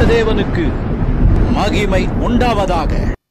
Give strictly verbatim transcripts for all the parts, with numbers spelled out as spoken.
தேவனுக்கு மகிமை உண்டாவதாக.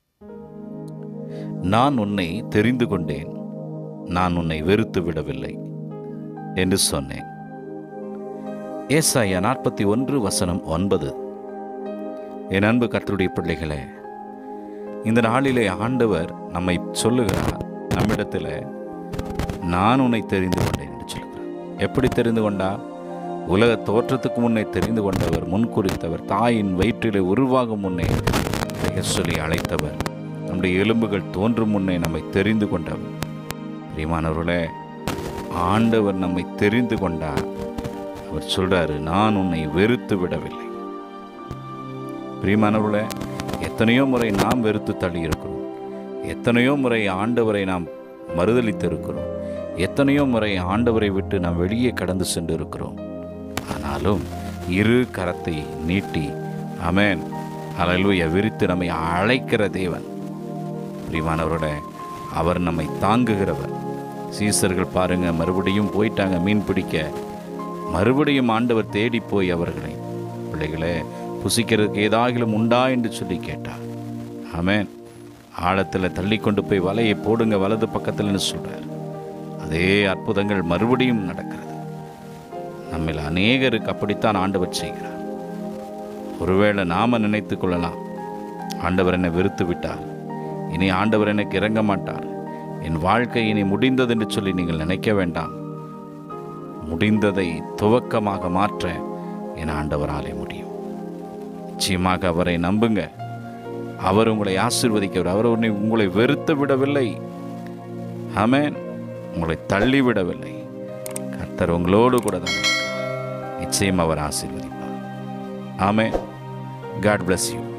நான் உன்னை தெரிந்து கொண்டேன், நான் உன்னை வெறுத்து விடவில்லை என்று சொன்னேன். ஏசாயா நாற்பத்தி ஒன்று வசனம் ஒன்பது. என் அன்பு கர்த்தருடைய பிள்ளைகளே, இந்த நாளிலே ஆண்டவர் நம்மை சொல்லுகிறார், நம்மிடத்தில் நான் உன்னை தெரிந்து கொண்டேன் என்று சொல்லுகிறார். எப்படி தெரிந்து கொண்டார்? உலக தோற்றத்துக்கு முன்னே தெரிந்து கொண்டவர், முன்குறித்தவர், தாயின் வயிற்றிலே உருவாகும் முன்னே பெயர் சொல்லி அழைத்தவர், நம்முடைய எலும்புகள் தோன்றும் முன்னே நம்மை தெரிந்து கொண்டவர். பிரியமானவர்களே, ஆண்டவர் நம்மை தெரிந்து கொண்டார். அவர் சொல்றாரு, நான் உன்னை வெறுத்து விடவில்லை. பிரியமானவர்களே, எத்தனையோ முறை நாம் வெறுத்து தள்ளி இருக்கிறோம், எத்தனையோ முறை ஆண்டவரை நாம் மறுதலித்திருக்கிறோம், எத்தனையோ முறை ஆண்டவரை விட்டு நாம் வெளியே கடந்து சென்று இருக்கிறோம். ஆனாலும் இரு கரத்தை நீட்டி ஆமென் ஹல்லேலூயா விரித்து நம்மை அழைக்கிற தேவன். பிரியமானவரோட அவர் நம்மை தாங்குகிறவர். சீசர்கள் பாருங்க, மறுபடியும் போயிட்டாங்க மீன் பிடிக்க. மறுபடியும் ஆண்டவர் தேடி போய் அவர்களை, பிள்ளைகளே புசிக்கிறதுக்கு ஏதாகிலும் உண்டா என்று சொல்லி கேட்டார். ஆமென். ஆழத்தில் தள்ளி கொண்டு போய் வலையை போடுங்க வலது பக்கத்தில்னு சொல்றார். அதே அற்புதங்கள் மறுபடியும் நடக்கிறது. நம்மில் அநேகருக்கு அப்படித்தான் ஆண்டவர் செய்கிறார். ஒருவேளை நாம நினைத்து கொள்ளலாம், ஆண்டவர் என்னை வெறுத்து விட்டார், இனி ஆண்டவர் எனக்கு இறங்க மாட்டார், என் வாழ்க்கை இனி முடிந்தது என்று சொல்லி நீங்கள் நினைக்க வேண்டாம். முடிந்ததை துவக்கமாக மாற்ற என் ஆண்டவராலே முடியும். நிச்சயமாக அவரை நம்புங்க. அவர் உங்களை ஆசீர்வதிக்கிறவர். அவர் உன்னை உங்களை வெறுத்து விடவில்லை. ஆமென். உங்களை தள்ளிவிடவில்லை. கர்த்தர் உங்களோடு கூட தான் நிச்சயம் அவர் ஆசீர்வதிப்பார். ஆமென். God bless you.